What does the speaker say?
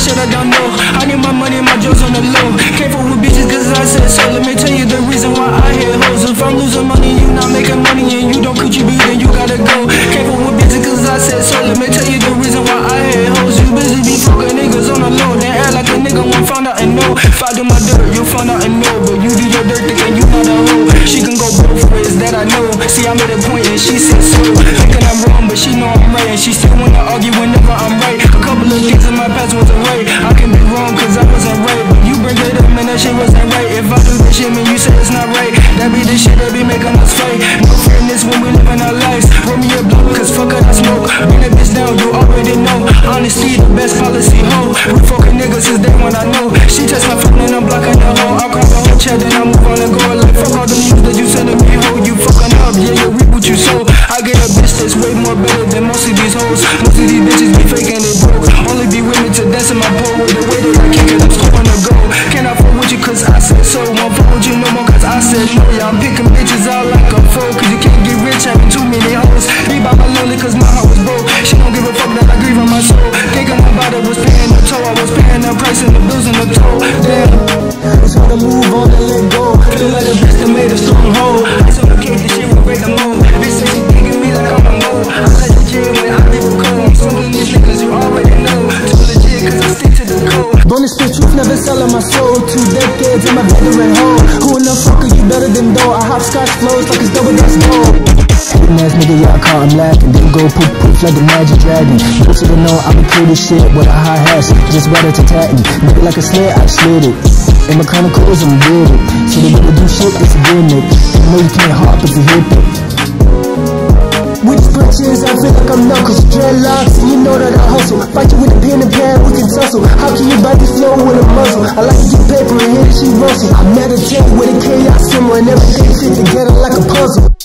shit I don't know. I need my money, my jokes on the low. Can't fuck with bitches cause I said so. Let me tell you the reason why I hit hoes. If I'm losing money, you not making money, and you don't contribute, then you gotta go. Can't fuck with bitches cause I said so. Let me tell you the reason why I hit hoes. You busy be fucking niggas on the low, then act like a nigga won't find out and know. If I do my dirt, you find out and know. But you do your dirt thinking you not a hoe. She can go both ways, that I know. See, I made a point and she said so. Thinking I'm wrong, but she know I'm right, and she still wanna argue whenever I'm right. A couple of things in my past wasn't right. I can be wrong cause I wasn't right, but you bring it up, man, that shit wasn't right. If I do this shit, man, you say it's not right. That be the shit that be making us fight. No fairness when we living our lives. Roll me a blunt cause fuck it, I smoke. Bring that bitch down, you already know. Honesty, the best policy, ho. We fucking niggas since day one, I know. She touch my phone and I'm blocking the hoe. I'll call the whole chat, then I move on and go like fuck all the news that you send to me, ho. You fucking up, yeah, you reap what you sow. I get a bitch that's way more better than most of these hoes. Most of these bitches be faking they broke. Only be with me to dance in my pole. With the way that I kick it, I'm still on the go. Can I fuck with you cause I said so? Won't fuck with you no more cause I said no. Yeah, I'm picking bitches out like a foe. Cause you can't get rich having too many hoes. Be by my lonely cause my heart was broke. She don't give a fuck that I grieve on my soul. Thinking about it was paying the toll. I was paying the price and the bills and the toll. Damn, it's hard to move on and let go. Feel like a bitch that made a stronghold. I told the kid this shit will break the mold. Bitch say she thinking me like I'm a mole. I let the gym when I leave a cold. I'm something these niggas you already know. Too legit cause I stick to the code. Don't expect truth, never selling my soul. 2 decades in my veteran home. Who in the fuck are you better than though? I hopscotch flows like it's double dutch gold. Hating ass nigga, yeah, I caught him lacking. Then go poof poof like the magic dragon. You should've known I would kill this shit with a high hash. Just rather to tatting. Nigga like a sled, I slid it. In my kind of clothes, I'm with it. So they wanna do shit, it's a gimmick. You know you can't hop if you hit it. With these punches, I feel like I'm knuckles. Dreadlocks, and you know that I hustle. Fight you with a pen and pad, we can tussle. How can you bite this flow with a muzzle? I like to get paper and hit it, she rustle. I meditate with a chaos simmer and everything fit together like a puzzle.